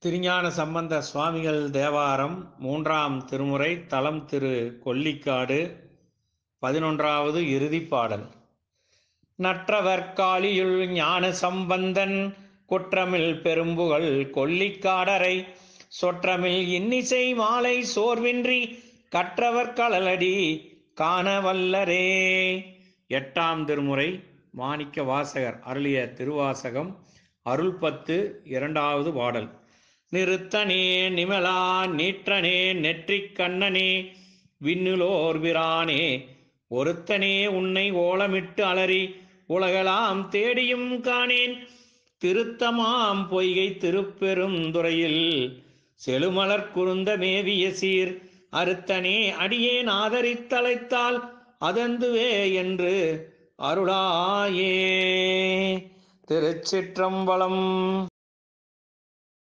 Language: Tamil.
திருஞான சம்பந்த சுவாமிகள் தேவாரம் 3ஆம் திருமுறை தலம் திரு கொல்லிக்காடு 11வது இறுதிப்பாடல். நற்றவர் காளியுள் ஞான சம்பந்தன் குற்றமில் பெரும்புகழ் கொல்லிக்காடரை சொற்றமில் இன்னிசை மாலை சோர்வின்றி கற்றவர் களலடி காண வல்லரே. 8ஆம் திருமுறை மாணிக்க வாசகர் அருளிய திருவாசகம் அருள் 10 2வது பாடல். நிறுத்தனே நிமலா நீற்றனே நெற்றிக் கண்ணனே விண்ணுலோர் பிரானே ஒருத்தனே உன்னை ஓலமிட்டு அலறி உலகலாம் தேடியும் காணேன். திருத்தமாம் பொய்கை திருப்பெருந்துறையில் செழுமலர் குருந்த மேவிய சீர் அறுத்தனே அடியேன் ஆதரித்தழைத்தால் அதந்துவே என்று அருளாயே. திருச்சிற்றம்பலம்.